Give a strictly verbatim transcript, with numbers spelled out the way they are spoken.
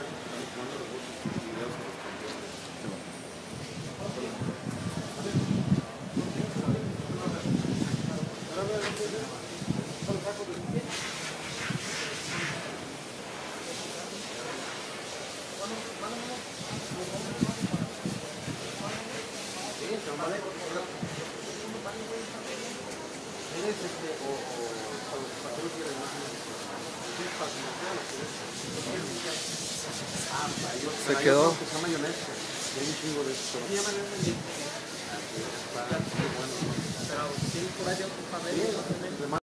Se quedó. Pero tiene por ahí otro papel.